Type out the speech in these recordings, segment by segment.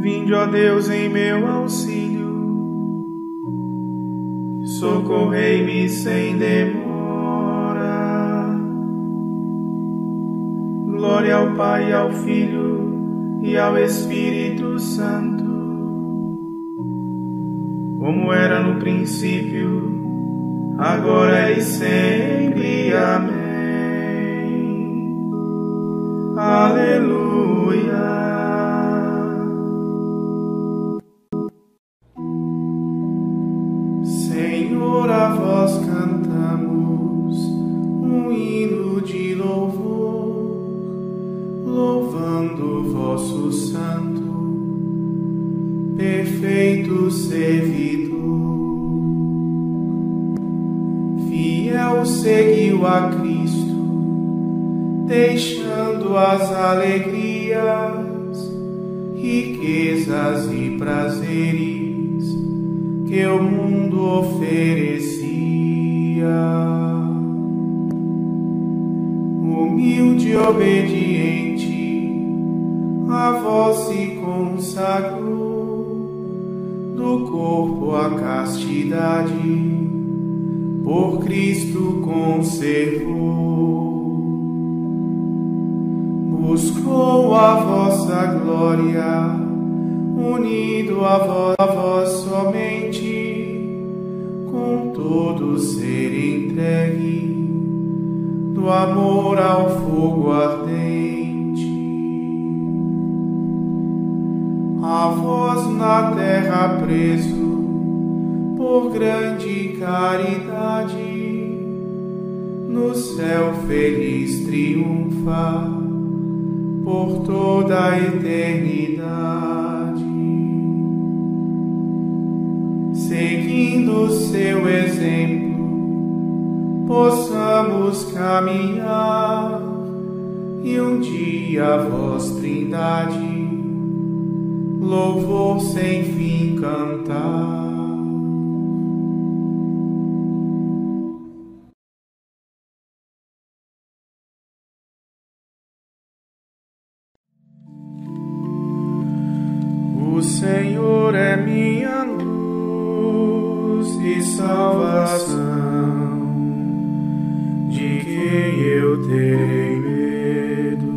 Vinde, ó Deus, em meu auxílio, socorrei-me sem demora. Glória ao Pai, ao Filho e ao Espírito Santo, como era no princípio, agora e sempre. Amém. Aleluia. Senhor, a vós cantamos um hino de louvor, louvando o vosso santo, perfeito servidor. Fiel seguiu a Cristo, deixando as alegrias, riquezas e prazeres que o mundo oferecia. Humilde e obediente, a vós se consagrou, do corpo a castidade, por Cristo conservou. Buscou a vossa glória, unido a vós somente, com todo ser entregue, do amor ao fogo ardente. A vós na terra preso, por grande caridade, no céu feliz triunfa, por toda a eternidade. Seguindo seu exemplo, possamos caminhar e um dia a vós, Trindade, louvor sem fim cantar. O Senhor é minha luz e salvação, de quem eu terei medo?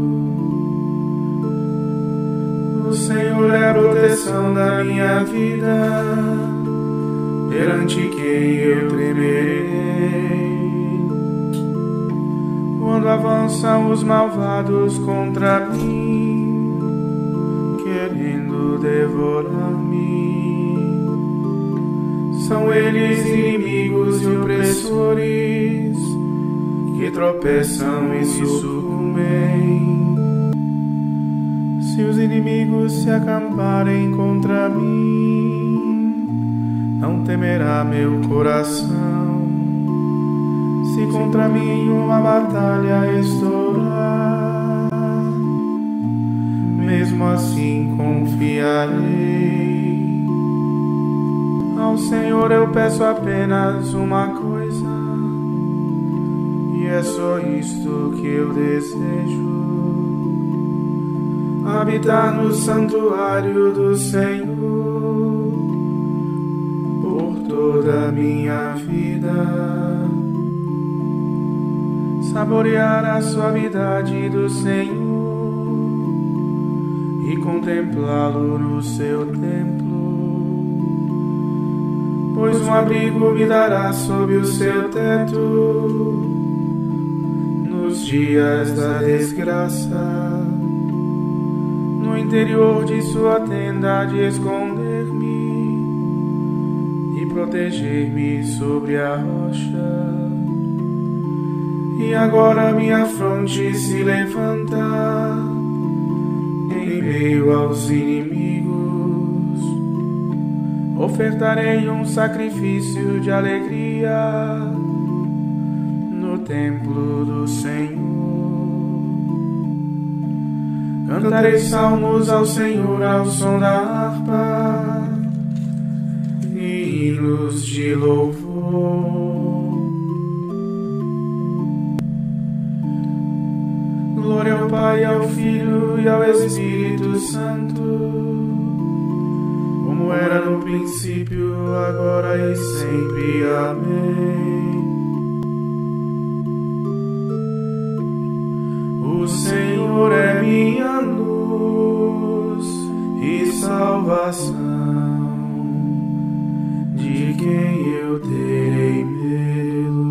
O Senhor é a proteção da minha vida, perante quem eu tremerei? Quando avançam os malvados contra mim, querendo devorar-me, são eles inimigos e opressores, que tropeçam e sucumbem. Se os inimigos se acamparem contra mim, não temerá meu coração. Se contra mim uma batalha estourar, mesmo assim confiarei. Ao Senhor eu peço apenas uma coisa, e é só isto que eu desejo: habitar no santuário do Senhor por toda a minha vida, saborear a suavidade do Senhor e contemplá-lo no seu templo, pois um abrigo me dará sob o seu teto nos dias da desgraça. No interior de sua tenda de esconder-me e proteger-me sobre a rocha. E agora minha fronte se levanta em meio aos inimigos. Ofertarei um sacrifício de alegria no templo do Senhor. Cantarei salmos ao Senhor ao som da harpa e hinos de louvor. Glória ao Pai, ao Filho e ao Espírito Santo, como era no princípio, agora e sempre. Amém. O Senhor é minha luz e salvação, de quem eu terei medo?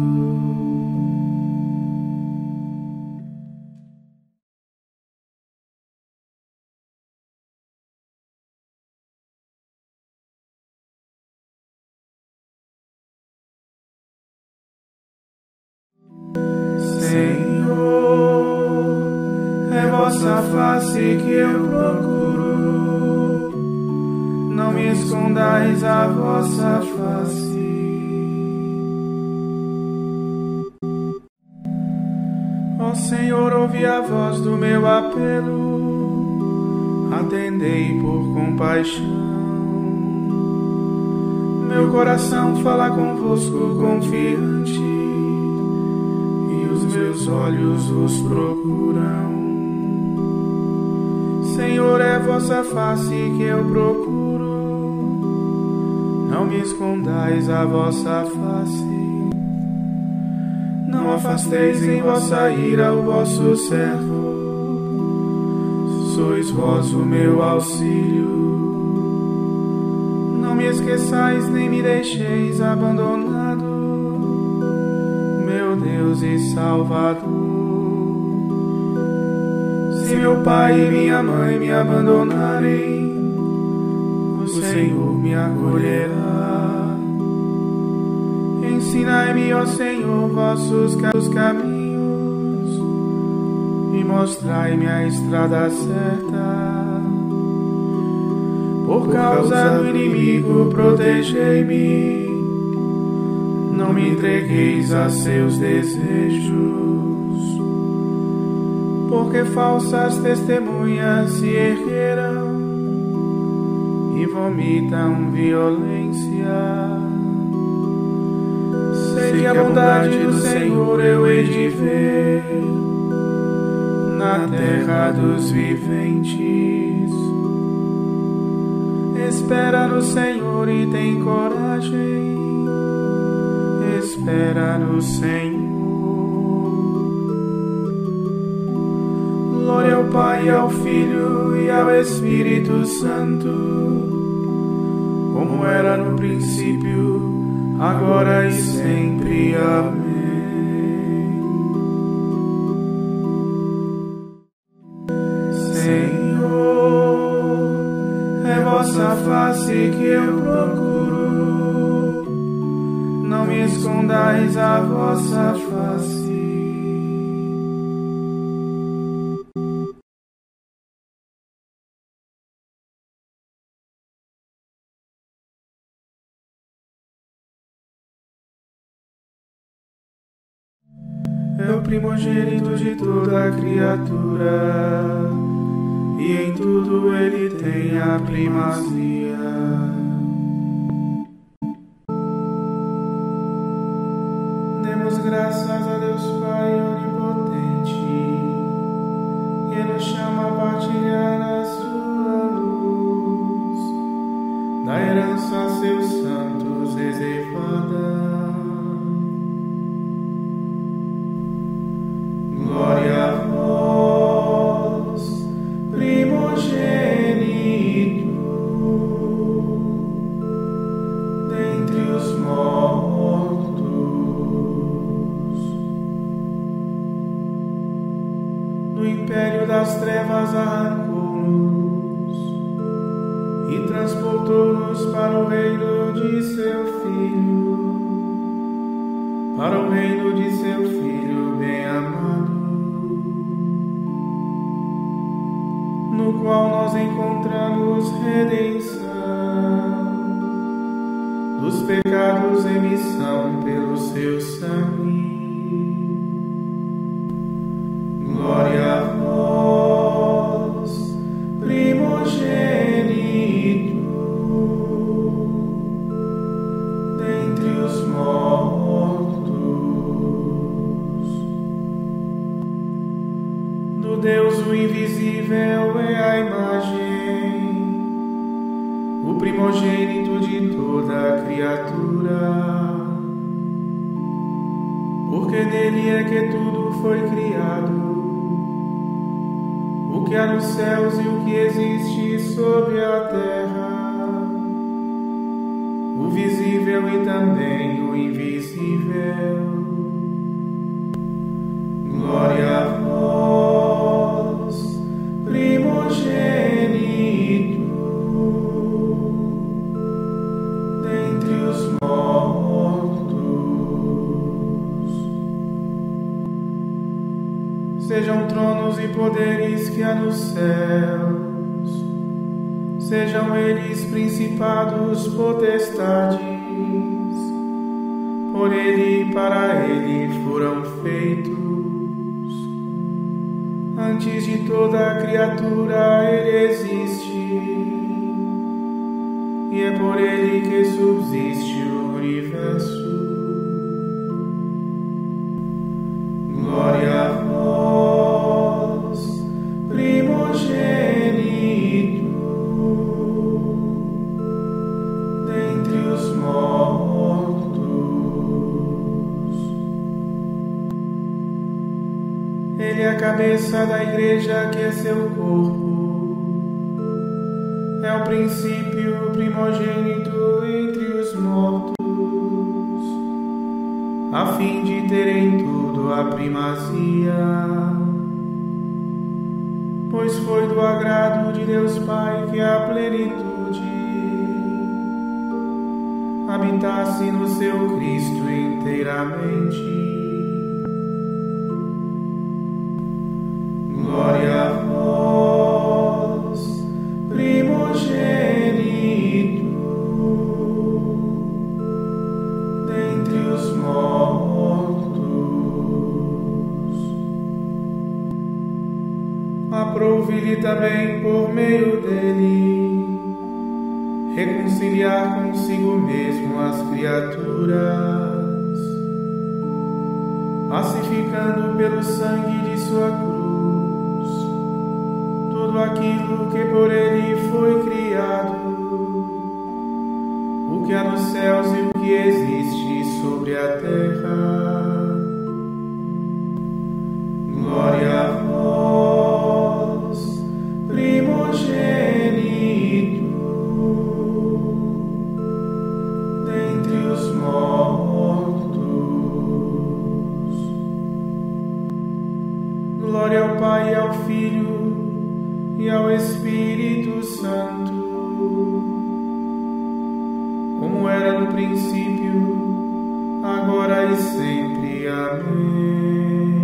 Senhor, é vossa face que eu procuro, não me escondais a vossa face. Ó Senhor, ouvi a voz do meu apelo, atendei por compaixão. Meu coração fala convosco confiante, meus olhos vos procuram. Senhor, é vossa face que eu procuro, não me escondais a vossa face. Não afasteis em vossa ira o vosso servo, sois vós o meu auxílio. Não me esqueçais nem me deixeis abandonado, meu Deus e Salvador. Se meu pai e minha mãe me abandonarem, o Senhor me acolherá. Ensinai-me, ó Senhor, vossos caminhos e mostrai-me a estrada certa. Por causa do inimigo, protegei-me, não me entregueis a seus desejos, porque falsas testemunhas se ergueram e vomitam violência. Sei que a bondade do Senhor eu hei de ver na terra dos viventes. Espera no Senhor e tem coragem, espera no Senhor. Glória ao Pai, e ao Filho e ao Espírito Santo, como era no princípio, agora e sempre. Amém. Senhor, é vossa face que eu procuro, não me escondais a vossa face. É o primogênito de toda a criatura, e em tudo ele tem a primazia. Demos graças a Deus Pai onipotente, que nos chama a partilhar a sua luz, da herança a seus santos reservada. Glória a vós, primogênito dentre os mortos. Do império das trevas arrancou-nos e transportou-nos para o reino de seu Filho, para o reino de seu Filho bem-amado, no qual nós encontramos redenção dos pecados, remissão pelo seu sangue. Glória a vós, primogênito dentre os mortos. Do Deus o invisível é a imagem, o primogênito primogênito de toda a criatura, porque nele é que tudo foi criado, o que há nos céus e o que existe sobre a terra, o visível e também o invisível. Glória a vós, primogênito dentre os mortos. Sejam tronos e poderes que há nos céus, sejam eles principados, potestades, por ele e para ele foram feitos. Antes de toda a criatura ele existe, e é por ele que subsiste o universo. Glória a vós, primogênito dentre os mortos. Ele é a cabeça da igreja, que é seu corpo. É o princípio primogênito entre os mortos, a fim de ter em tudo a primazia. Pois foi do agrado de Deus Pai que a plenitude habitasse no seu Cristo inteiramente. Glória a vós, primogênito dentre os mortos. Aprouve-lhe também por meio dele reconciliar consigo mesmo as criaturas, pacificando pelo sangue de sua cruz tudo aquilo que por ele foi criado, o que há nos céus e o que existe sobre a terra. Glória a vós, primogênito dentre os mortos. Glória ao Pai e ao Filho e ao Espírito Santo, como era no princípio, agora e sempre. Amém.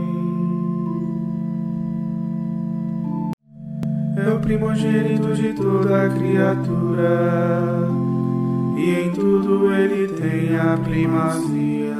É o primogênito de toda a criatura, e em tudo ele tem a primazia.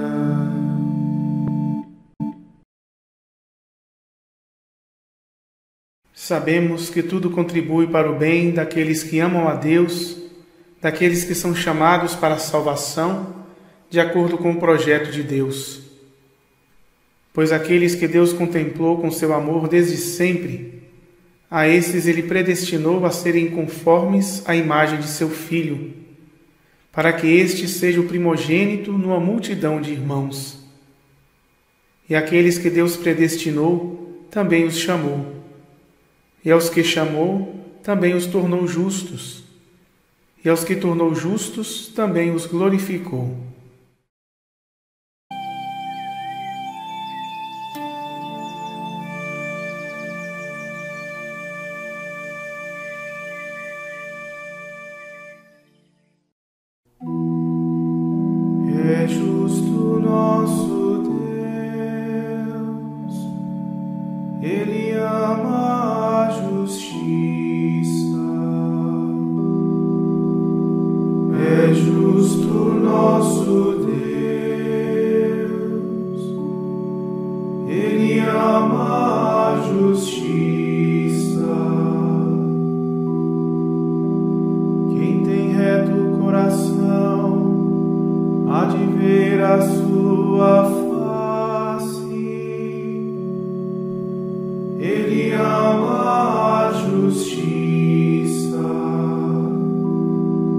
Sabemos que tudo contribui para o bem daqueles que amam a Deus, daqueles que são chamados para a salvação, de acordo com o projeto de Deus. Pois aqueles que Deus contemplou com seu amor desde sempre, a esses ele predestinou a serem conformes à imagem de seu Filho, para que este seja o primogênito numa multidão de irmãos. E aqueles que Deus predestinou, também os chamou. E aos que chamou, também os tornou justos. E aos que tornou justos, também os glorificou. É justo nosso Deus, Ele ama a justiça. É justo nosso Deus, Ele ama a justiça. Quem tem reto coração há de ver a sua face. Ele ama a justiça.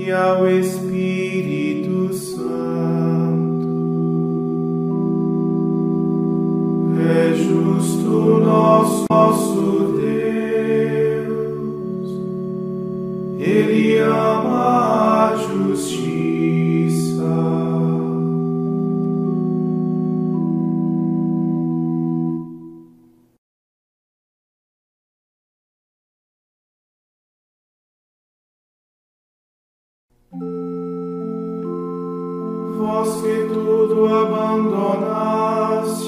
e ao Espírito Santo. É justo nosso Deus, Ele ama a justiça. Vós que tudo abandonastes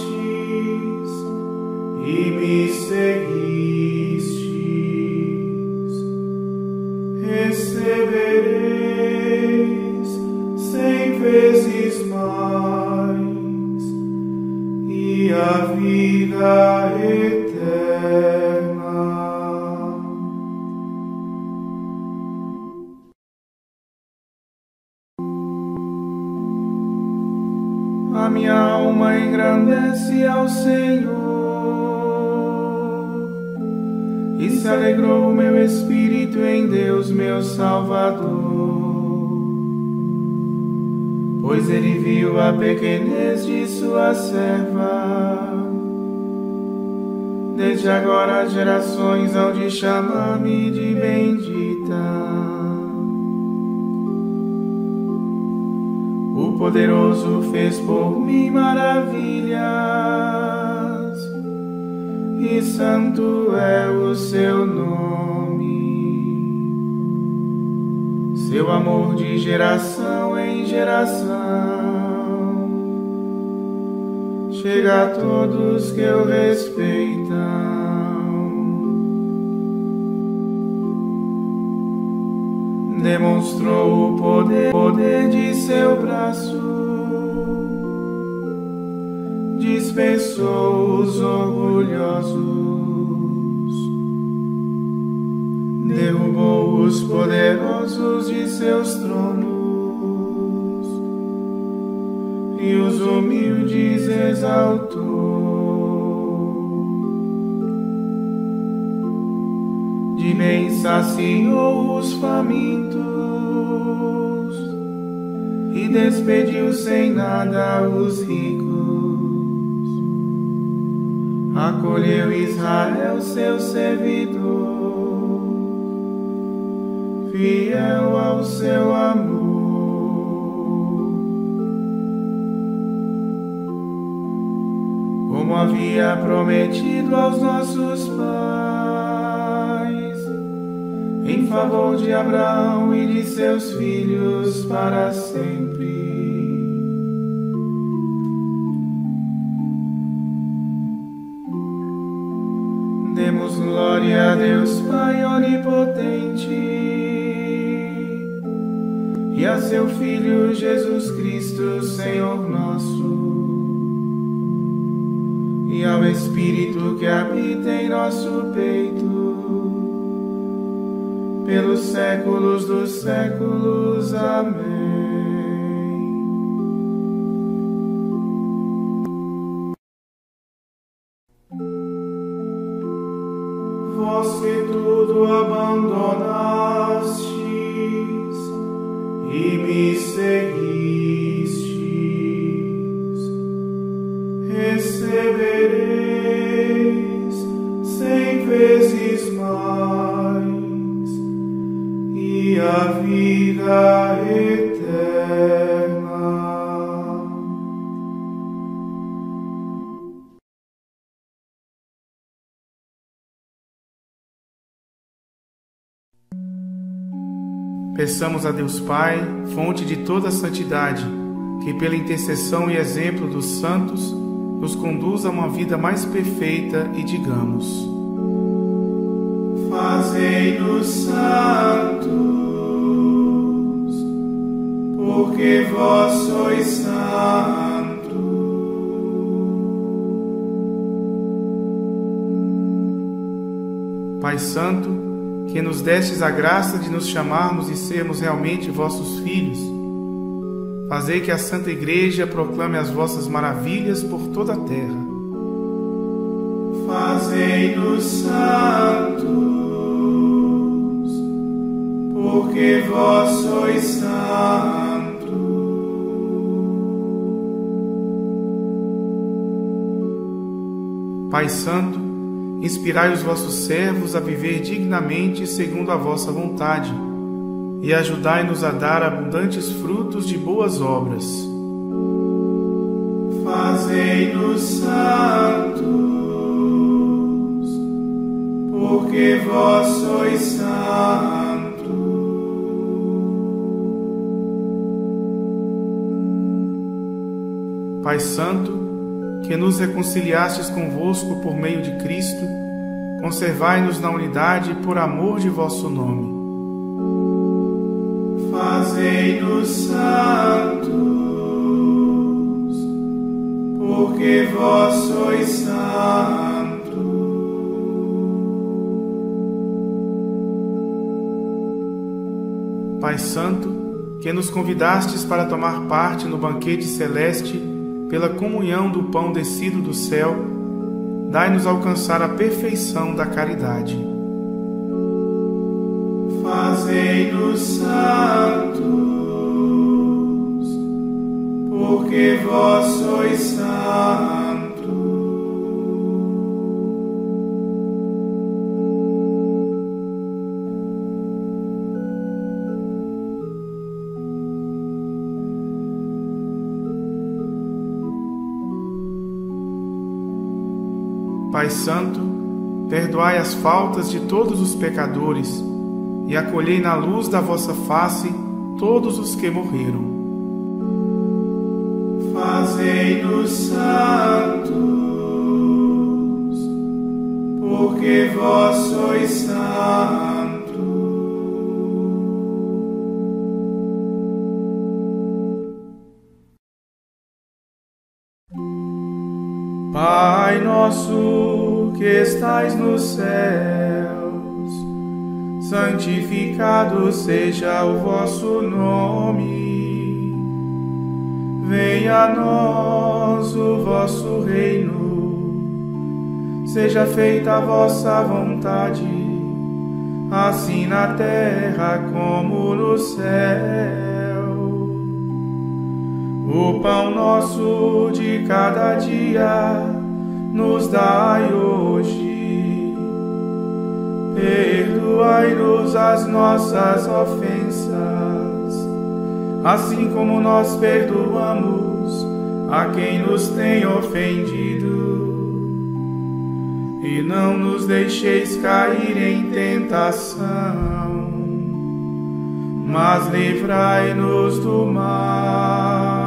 e me seguistes, recebereis 100 vezes mais e a vida eterna. A minha alma engrandece ao Senhor, e se alegrou o meu espírito em Deus, meu Salvador. Pois Ele viu a pequenez de sua serva. Desde agora as gerações hão de chamar-me de bendita. O poderoso fez por mim maravilhas, e santo é o seu nome. Seu amor de geração em geração chega a todos que o respeitam. Demonstrou o poder de seu braço, dispensou os orgulhosos, derrubou os poderosos de seus tronos e os humildes exaltou. De bem saciou os famintos e despediu sem nada os ricos. Acolheu Israel, seu servidor, fiel ao seu amor. Como havia prometido aos nossos pais, em favor de Abraão e de seus filhos para sempre. Demos glória a Deus Pai onipotente e a seu Filho Jesus Cristo, Senhor nosso, e ao Espírito que habita em nosso peito, pelos séculos dos séculos. Amém. Vós que tudo abandonastes e me seguistes, recebereis 100 vezes mais e a vida eterna. Peçamos a Deus Pai, fonte de toda a santidade, que pela intercessão e exemplo dos santos nos conduza a uma vida mais perfeita e digamos: fazei-nos santos, porque vós sois santos. Pai Santo, que nos destes a graça de nos chamarmos e sermos realmente vossos filhos, fazei que a Santa Igreja proclame as vossas maravilhas por toda a terra. Fazei-nos santos, porque vós sois Pai Santo, inspirai os vossos servos a viver dignamente segundo a vossa vontade, e ajudai-nos a dar abundantes frutos de boas obras. Fazei-nos santos, porque vós sois santos. Pai Santo, que nos reconciliastes convosco por meio de Cristo, conservai-nos na unidade por amor de vosso nome. Fazei-nos santos, porque vós sois santos. Pai Santo, que nos convidastes para tomar parte no banquete celeste pela comunhão do pão descido do céu, dai-nos alcançar a perfeição da caridade. Fazei-nos santos, porque vós sois santos. Pai Santo, perdoai as faltas de todos os pecadores e acolhei na luz da vossa face todos os que morreram. Fazei-nos santos, porque vós sois santos. Pai nosso que estais nos céus, santificado seja o vosso nome. Venha a nós o vosso reino, seja feita a vossa vontade, assim na terra como no céu. O pão nosso de cada dia nos dai hoje. Perdoai-nos as nossas ofensas, assim como nós perdoamos a quem nos tem ofendido. E não nos deixeis cair em tentação, mas livrai-nos do mal.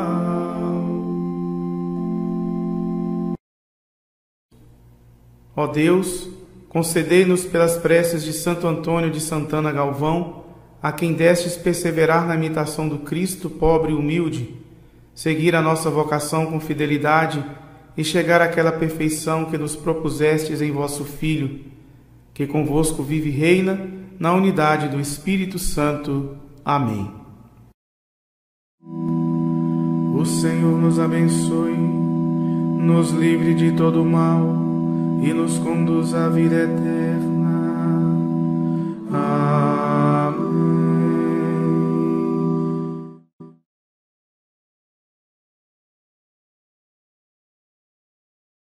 Ó Deus, concedei-nos pelas preces de Santo Antônio de Santana Galvão, a quem destes perseverar na imitação do Cristo pobre e humilde, seguir a nossa vocação com fidelidade e chegar àquela perfeição que nos propusestes em vosso Filho, que convosco vive e reina na unidade do Espírito Santo. Amém. O Senhor nos abençoe, nos livre de todo mal e nos conduz à vida eterna.